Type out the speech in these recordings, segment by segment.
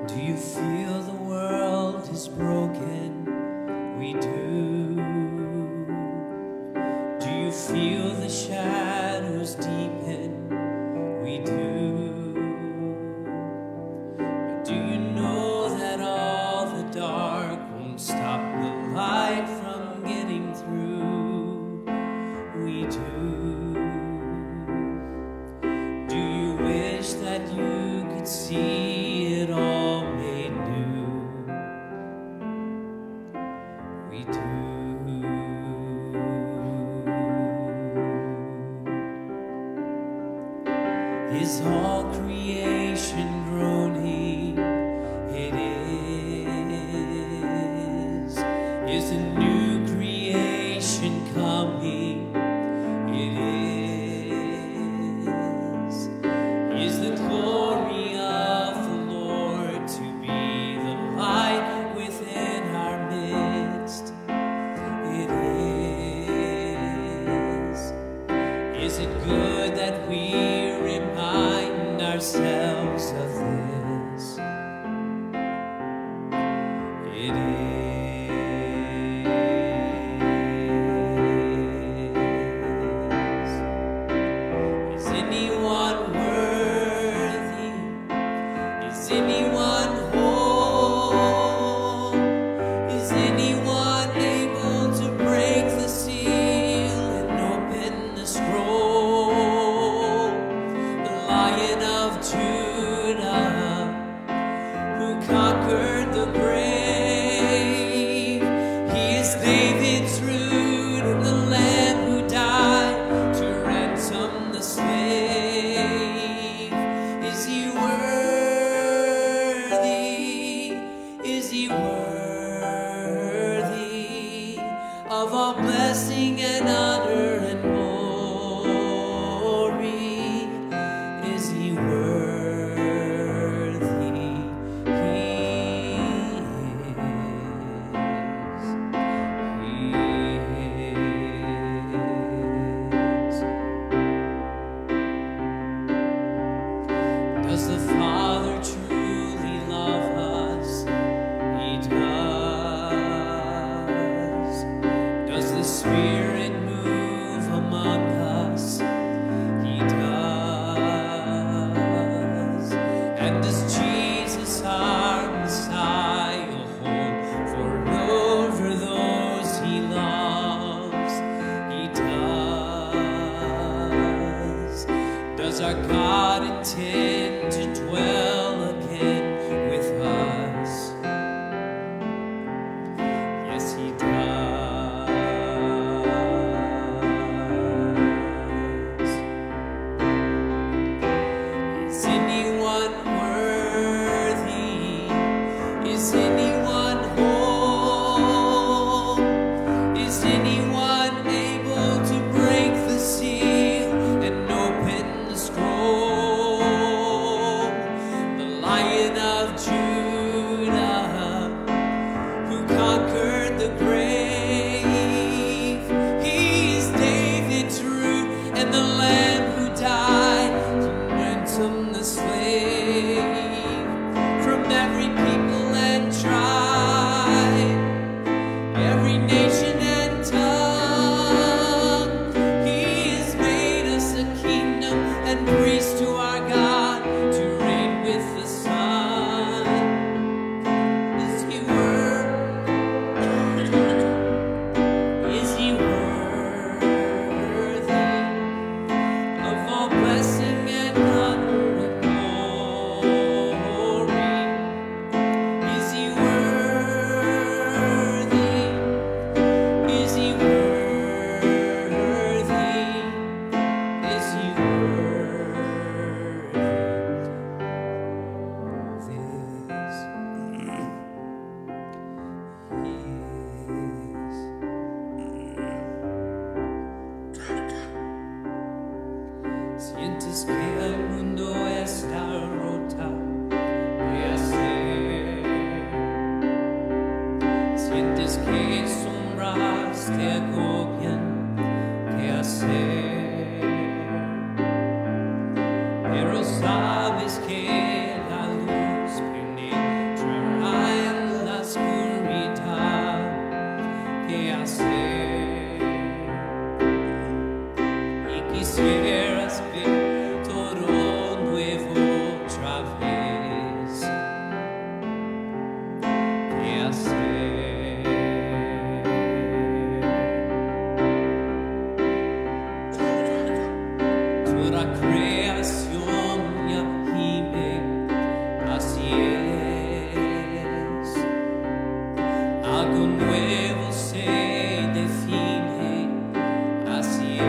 Do you feel the world is broken? We do. Do you feel the shadows deepen? We do. But do you know that all the dark won't stop the light from getting through? We do. Do you wish that you could see it all made new? We do. Is all creation groaning? It is. Is a new creation coming? It is. Is the glory of the Lord to be the light within our midst? It is. Is it good that we remind ourselves of this? It is. Is anyone worthy? Is anyone whole? Is anyone able to break the seal and open the scroll? The Lion of Judah, who conquered the grave. He is David's root and the Lamb who died to ransom the slave. Is he worthy? Is he worthy of all blessing and honor and glory? Is he worthy? He is. Does the Father truly love us? He does. Does the Spirit move among us? He does. And does Jesus, our Messiah, hold for over those he loves? He does. Does our God intend to dwell again with us? Yes, he does. Is anyone worthy? Is anyone whole? Is anyone able to break the seal and open the scroll? The Lion of Judah, who conquered the grave. He is David's root and the Lamb who died to ransom the slave. From every people and tribe, every nation and tongue, he has made us a kingdom and priests to our God, to reign with the Son. Is he worthy? Is he worthy of all blessing and honor and glory? Is he worthy? Is he worthy? Is he worthy of this? Sientes que el mundo está roto, ¿qué hacer? Sientes que sombras te agobian, ¿qué hacer? Pero sabes que la luz viene quisieras ver todo nuevo otra vez. ¿Qué hacer? Toda creación ya gime, así es. Algo nuevo se define, así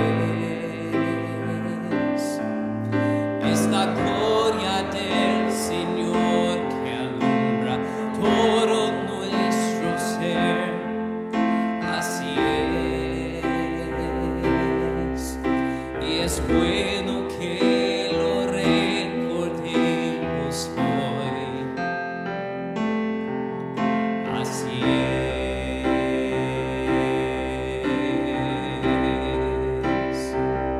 es. Es la gloria del Señor que alumbra todo nuestro ser, así es. Y es bueno que lo recordemos hoy, así es.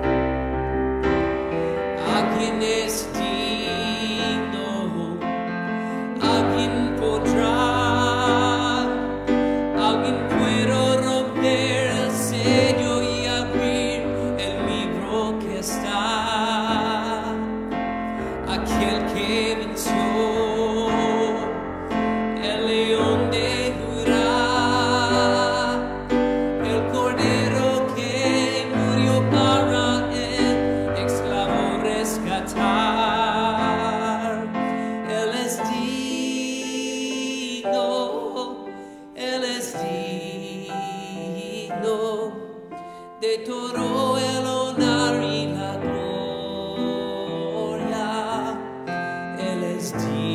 Alguien es digno, alguien podrá, alguien puede romper el sello y abrir el libro que está. Aquel que venció, el león de Judá, el cordero que murió para el esclavo rescatar. Él es digno, Él es digno de todo el honor y la gloria. Él es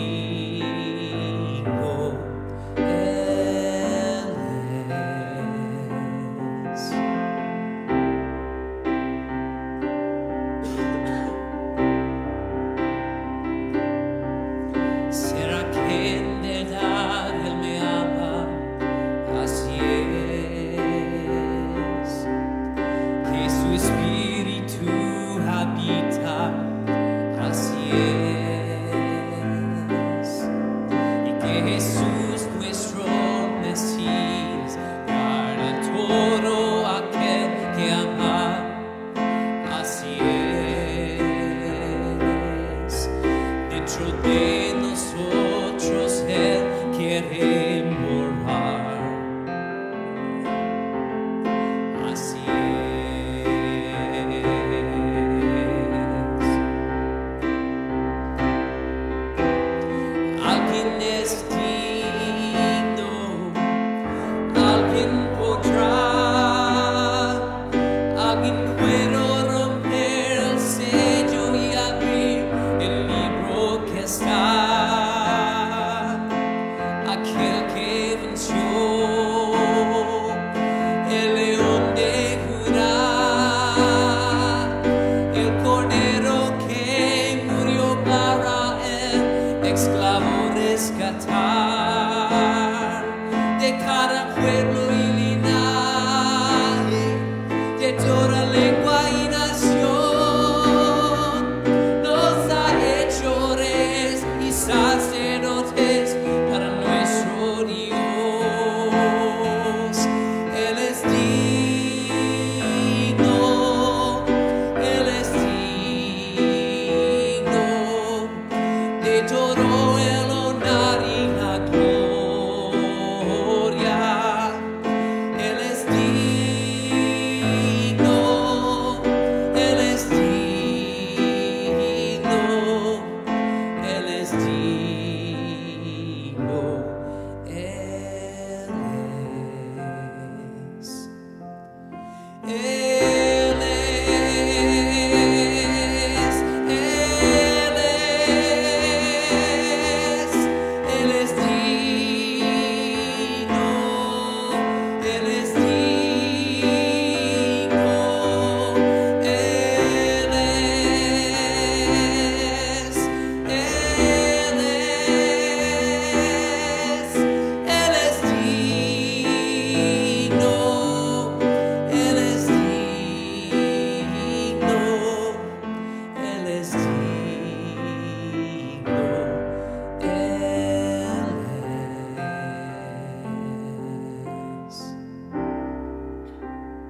digno, Él es. ¿Será que en verdad Él me ama? Así es. Que su espíritu habita, así es. Y que Jesús nuestro Mesías guarda todo aquel que ama, así es. Dentro de nosotros Él quiere morar, así es. Alguien es digno, alguien podrá, alguien puede romper el sello y abrir el libro que está. Aquel que venció, el león de Judá, el cordero que murió para el esclavo rescatar.